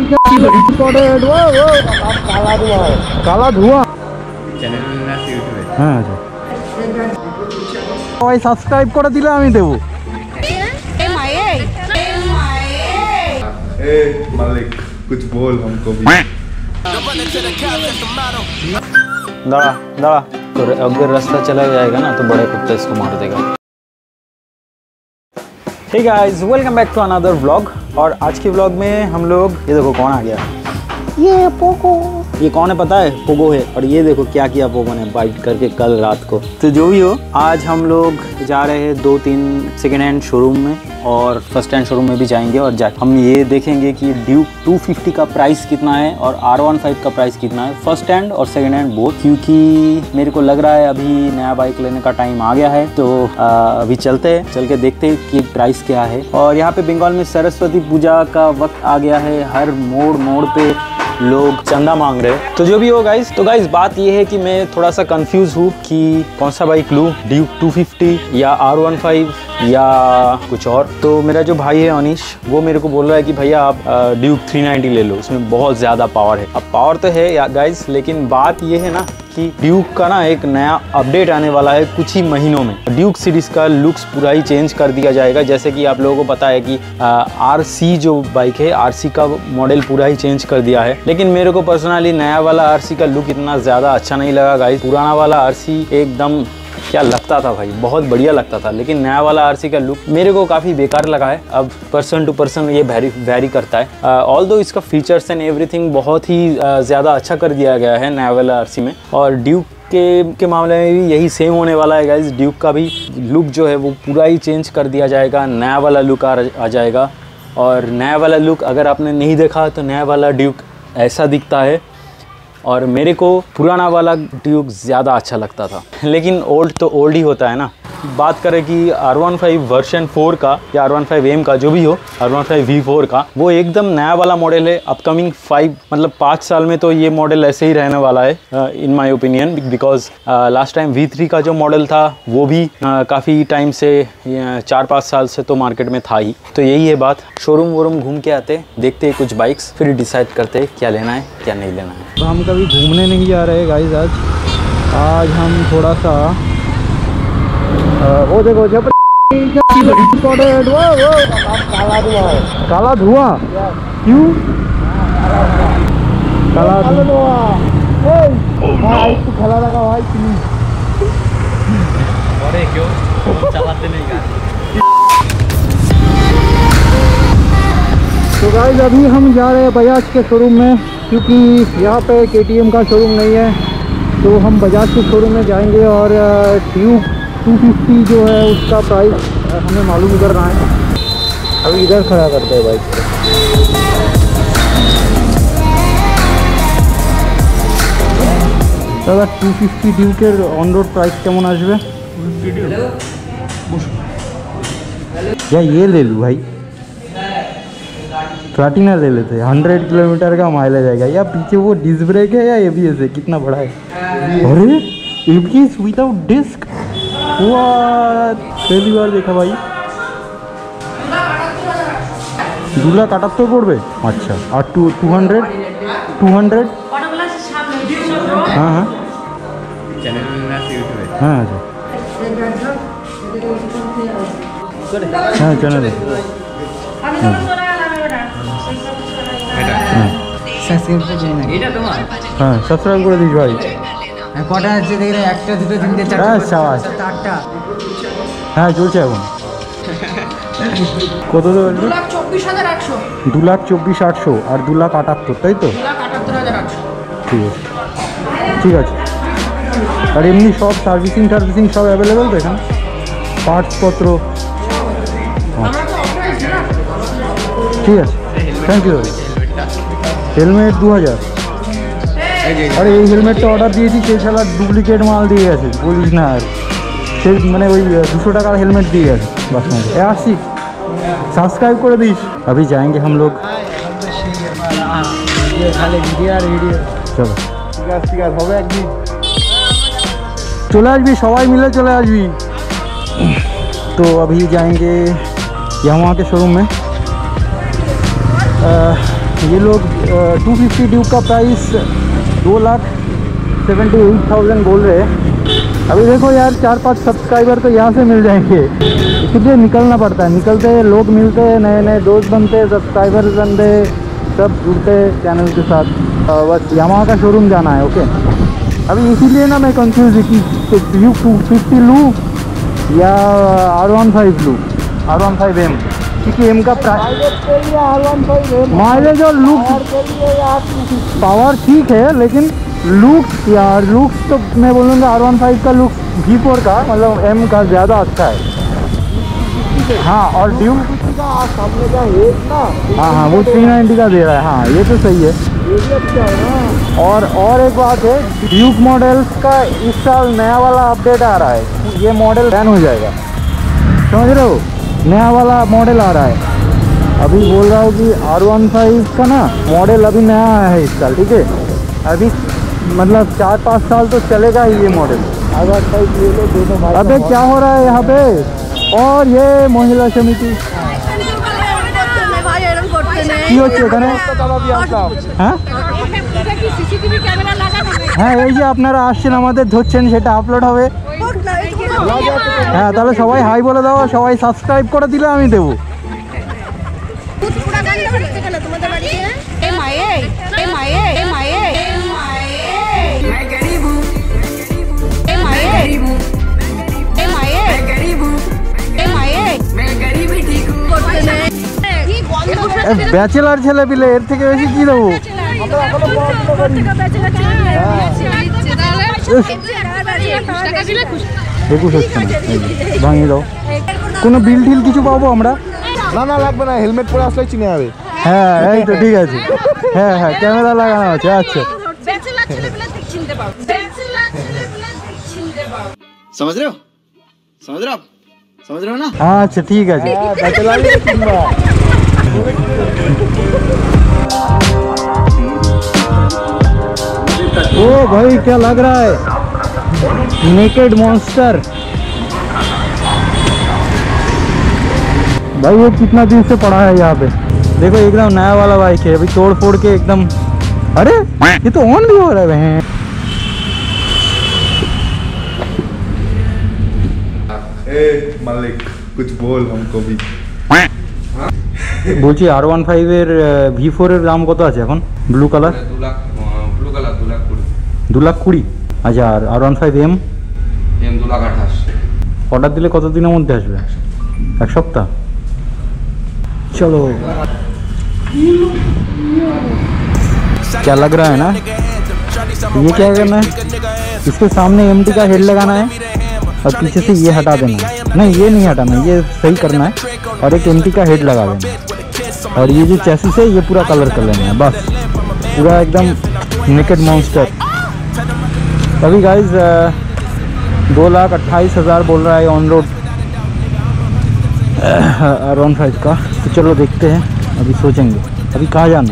কালা ধোঁয়া হ্যাঁ সবাই সাবস্ক্রাইব করে দিলে আমি দেবো। मालिक कुछ बोल हमको भी। दाड़ा दाड़ा तो अगर रास्ता चला जाएगा ना तो बड़े कुत्ता इसको मार देगा। Hey guys, welcome back to another vlog. और आज के व्लॉग में हम लोग, ये देखो कौन आ गया, ये पोगो। ये कौन है पता है? पोगो है। और ये देखो क्या किया पोगो ने बाइट करके कल रात को। तो जो भी हो, आज हम लोग जा रहे हैं 2-3 सेकेंड हैंड शोरूम में और फर्स्ट हैंड शोरूम में भी जाएंगे और जाके हम ये देखेंगे कि ड्यूक 250 का प्राइस कितना है और R15 का प्राइस कितना है, फर्स्ट हैंड और सेकेंड हैंड बोथ। क्योंकि मेरे को लग रहा है अभी नया बाइक लेने का टाइम आ गया है, तो अभी चलते हैं, चल के देखते हैं कि प्राइस क्या है। और यहाँ पे बंगाल में सरस्वती पूजा का वक्त आ गया है, हर मोड़ मोड़ पे लोग चंदा मांग रहे हैं। तो जो भी हो गाइस, तो गाइस बात ये है कि मैं थोड़ा सा कंफ्यूज हूँ कि कौन सा बाइक लूँ, ड्यूक 250 या R15 या कुछ और। तो मेरा जो भाई है अनीश, वो मेरे को बोल रहा है कि भैया आप ड्यूक 390 ले लो, उसमें बहुत ज़्यादा पावर है। अब पावर तो है या गाइस, लेकिन बात ये है ना कि ड्यूक का ना एक नया अपडेट आने वाला है कुछ ही महीनों में। ड्यूक सीरीज़ का लुक्स पूरा ही चेंज कर दिया जाएगा। जैसे कि आप लोगों को पता है कि RC जो बाइक है, RC का मॉडल पूरा ही चेंज कर दिया है। लेकिन मेरे को पर्सनली नया वाला RC का लुक इतना ज़्यादा अच्छा नहीं लगा गाइस। पुराना वाला RC एकदम क्या लगता था भाई, बहुत बढ़िया लगता था। लेकिन नया वाला RC का लुक मेरे को काफ़ी बेकार लगा है। अब पर्सन टू पर्सन ये वैरी करता है। ऑल्दो इसका फीचर्स एंड एवरीथिंग बहुत ही ज़्यादा अच्छा कर दिया गया है नया वाला RC में। और ड्यूक के मामले में भी यही सेम होने वाला है गाइस। ड्यूक का भी लुक जो है वो पूरा ही चेंज कर दिया जाएगा, नया वाला लुक आ जाएगा। और नया वाला लुक अगर आपने नहीं देखा तो नया वाला ड्यूक ऐसा दिखता है, और मेरे को पुराना वाला ड्यूक ज़्यादा अच्छा लगता था। लेकिन ओल्ड तो ओल्ड ही होता है ना। बात करें कि R15 वर्जन 4 का या R15M का, जो भी हो, R15 V4 का, वो एकदम नया वाला मॉडल है। अपकमिंग 5 साल में तो ये मॉडल ऐसे ही रहने वाला है in my opinion. Because last time V3 का जो मॉडल था वो भी काफ़ी टाइम से 4-5 साल से तो मार्केट में था ही। तो यही है बात। शोरूम वोरूम घूम के आते, देखते हैं कुछ बाइक्स, फिर डिसाइड करते हैं क्या लेना है क्या नहीं लेना है। तो हम कभी घूमने नहीं जा रहे गाइस। आज हम थोड़ा सा वो देखो जब काला धुआं, क्यों काला धुआं? खेला लगा भाई, अरे क्यों चलाते नहीं गाड़ी? तो गाइस अभी हम जा रहे हैं बजाज के शोरूम में, क्योंकि यहाँ पे KTM का शोरूम नहीं है। तो हम बजाज के शोरूम में जाएंगे और ड्यूक 250 जो है उसका प्राइस हमें मालूम करना है। अभी इधर खड़ा करते हैं बाइक। दादा 250 ड्यूकेर ऑन रोड प्राइस केमन आसबे? या ये ले लूँ भाई, प्लाटिना ले लेते हैं। 100 किलोमीटर का माइलेज आएगा। या पीछे वो डिस्क ब्रेक है या ABS है? कितना बड़ा है? अरे ABS विदाउट डिस्क, पहली बार देखा भाई। 2,78,000 पड़े। अच्छा, और 200 हाँ हाँ हाँ हाँ चैनल है। हाँ सब्सक्राइब कर दीजिए भाई। কটা আছে দেখে, একটা দুটো তিনটে চারটে শাবাশ, 8টা। হ্যাঁ চলছে এখন। কত তো বলছো? 2,24,800। 2,24,800 আর 2,78,000, তাই তো? 2,78,800। ঠিক আছে ঠিক আছে। আর এমনি সব সার্ভিসিং সব অ্যাভেলেবেল তো এখানে, পার্টসপত্র? ঠিক আছে, থ্যাংক ইউ। হেলমেট 2,000। अरे ये हेलमेट तो ऑर्डर दिए थी, साला डुप्लीकेट माल दिए गए, बोलिस ना यार। फिर मैंने वही 200 टाका हेलमेट दिए गए बस। आशी सब्सक्राइब कर दीस। अभी जाएंगे हम लोग। चलो ठीक है, चले आसबी, सबाई मिले चले आसबी। तो अभी जाएंगे यामाहा के शोरूम में। ये लोग 250 ड्यूक का प्राइस 2,78,000 बोल रहे हैं। अभी देखो यार 4-5 सब्सक्राइबर तो यहाँ से मिल जाएंगे, इसलिए निकलना पड़ता है। निकलते लोग मिलते हैं, नए नए दोस्त बनते, सब्सक्राइबर बनते, सब जुड़ते चैनल के साथ। बस यामाहा का शोरूम जाना है। ओके, अभी इसीलिए ना मैं कंफ्यूज हूँ कि यू 250 लूँ या R15 लूँ, R15M, क्योंकि M का माइलेज और लुक, पावर ठीक है लेकिन लुक्स यार, लुक्स तो मैं बोलूँगा R15 का लुक्स V4 का मतलब M का ज़्यादा अच्छा है। हाँ, और ड्यूक सामने का हेड ना, हाँ वो 390 का दे रहा है। हाँ ये तो सही है, ये भी अच्छा है ना। और एक बात है, ड्यूक मॉडल्स का इस साल नया वाला अपडेट आ रहा है, ये मॉडल बैन हो जाएगा, समझ रहे हो? नया वाला मॉडल आ रहा है। अभी बोल रहा हूँ कि R15 का ना मॉडल अभी नया आया है इस साल, ठीक है? अभी मतलब 4-5 साल तो चलेगा ही ये मॉडल। अबे क्या हो रहा है यहाँ पे? और ये महिला समिति কি হচ্ছে এখানে? হ্যাঁ এই যে আপনারা আসছেন আমাদের ধরছেন, সেটা আপলোড হবে। হ্যাঁ তাহলে সবাই হাই বলে দাও, সবাই সাবস্ক্রাইব করে দিলে আমি দেবো। ব্যাচেলার ছেলে পিলে, এর থেকে বেশি কি দেবো? ভাঙিয়ে দাও। কোনো বিল ঠিল কিছু পাবো আমরা? না না লাগবে না, হেলমেট পরে আসলে চিনে যাবে। হ্যাঁ এই তো ঠিক আছে। হ্যাঁ হ্যাঁ ক্যামেরা লাগানো আছে। আচ্ছা समझ रहे हो, समझ रहे हो, समझ रहे हो ना? अच्छा ठीक है। ओ भाई क्या लग रहा है, नेकेड मॉन्स्टर। भाई ये कितना दिन से पड़ा है यहाँ पे, देखो एकदम नया वाला बाइक है, अभी तोड़ फोड़ के एकदम। अरे ये तो ऑन भी हो रहा है। ए मालिक कुछ बोल हमको भी। বলছি R15 এর V4 এর দাম কত আছে এখন? Blue colour 2,20,000। আচ্ছা, আর R15M 2,28,000। অর্ডার দিলে কত দিনের মধ্যে আসবে? এক সপ্তাহ। चलो क्या लग रहा है ना, ये क्या करना है, इसके सामने MT का हेड लगाना है और पीछे से ये हटा देना है। नहीं ये नहीं हटाना, ये सही करना है और एक MT का हेड लगा देना है। और ये जो चैसिस है ये पूरा कलर कर लेना है, बस पूरा एकदम नेकेड मॉन्स्टर। अभी गाइज 2,28,000 बोल रहा है ऑन रोड R15 का। तो चलो देखते हैं, अभी सोचेंगे अभी कहाँ जाना।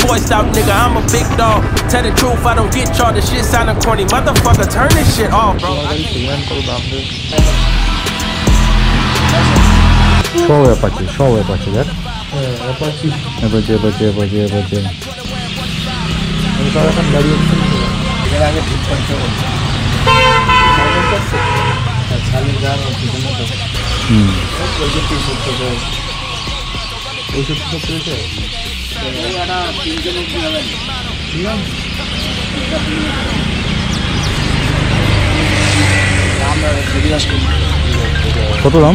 शो है पाची यार, बचे কত দাম?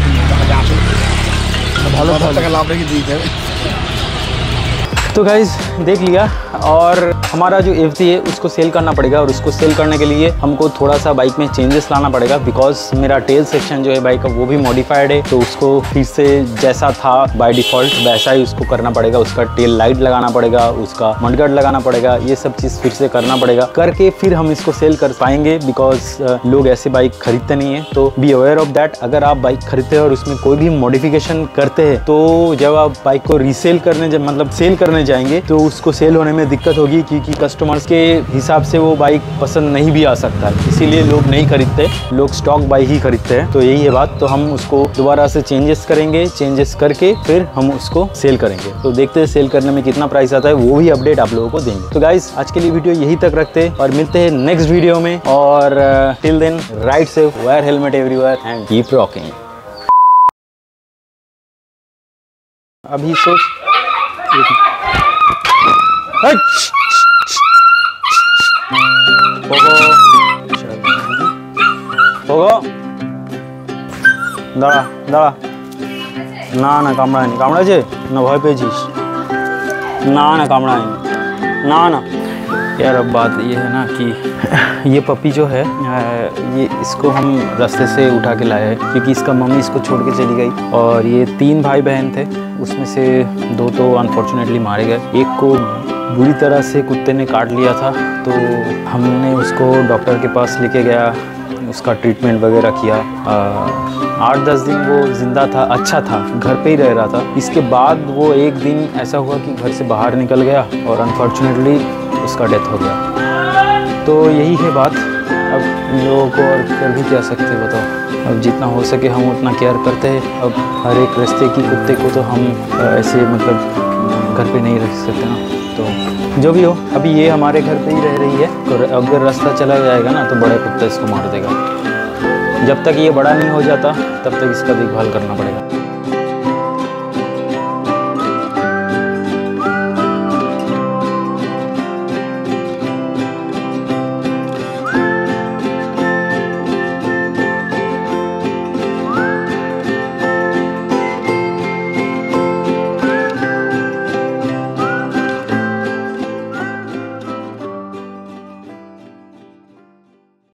ভালো টাকা লাভ রেখে দিতে হবে। तो गाइज देख लिया, और हमारा जो FZ है उसको सेल करना पड़ेगा, और उसको सेल करने के लिए हमको थोड़ा सा बाइक में चेंजेस लाना पड़ेगा, बिकॉज मेरा टेल सेक्शन जो है बाइक का वो भी मॉडिफाइड है, तो उसको फिर से जैसा था बाय डिफ़ॉल्ट वैसा ही उसको करना पड़ेगा। उसका टेल लाइट लगाना पड़ेगा, उसका मडगार्ड लगाना पड़ेगा, ये सब चीज़ फिर से करना पड़ेगा। करके फिर हम इसको सेल कर पाएंगे, बिकॉज लोग ऐसे बाइक खरीदते नहीं है। तो बी अवेयर ऑफ दैट, अगर आप बाइक खरीदते हैं और उसमें कोई भी मॉडिफिकेशन करते हैं, तो जब आप बाइक को रीसेल करने मतलब सेल करने जाएंगे तो उसको सेल होने में दिक्कत होगी, क्योंकि कस्टमर्स के हिसाब से वो बाइक पसंद नहीं भी आ सकता है, इसीलिए लोग नहीं खरीदते, लोग स्टॉक बाइक ही खरीदते हैं। तो यही है बात। तो हम उसको दोबारा से चेंजेस करेंगे, चेंजेस करके फिर हम उसको सेल करेंगे। तो देखते हैं सेल करने में कितना प्राइस आता है, वो भी अपडेट आप लोगों को देंगे। तो गाइस आज के लिए वीडियो यही तक रखते हैं और मिलते हैं नेक्स्ट वीडियो में। और till then ride safe, wear helmet everywhere and keep rocking. अभी सोच दाड़ा दाड़ा ना कामड़ा नहीं कामड़ा जे ना भय पे ना कामड़ा नहीं ना। यार अब बात ये है ना कि ये पपी जो है ये इसको हम रास्ते से उठा के लाए हैं, क्योंकि इसका मम्मी इसको छोड़ के चली गई। और ये 3 भाई बहन थे, उसमें से 2 तो अनफॉर्चुनेटली मारे गए, एक को बुरी तरह से कुत्ते ने काट लिया था। तो हमने उसको डॉक्टर के पास लेके गया, उसका ट्रीटमेंट वगैरह किया। 8-10 दिन वो ज़िंदा था, अच्छा था, घर पे ही रह रहा था। इसके बाद वो एक दिन ऐसा हुआ कि घर से बाहर निकल गया और अनफॉर्चुनेटली उसका डेथ हो गया। तो यही है बात। अब इन लोगों को और कर भी क्या सकते हैं बताओ। अब जितना हो सके हम उतना केयर करते हैं। अब हर एक रास्ते की कुत्ते को तो हम ऐसे मतलब घर पे नहीं रख सकते ना। तो जो भी हो, अभी ये हमारे घर पे ही रह रही है। तो अगर रास्ता चला जाएगा ना तो बड़ा कुत्ता इसको मार देगा। जब तक ये बड़ा नहीं हो जाता तब तक इसका देखभाल करना पड़ेगा।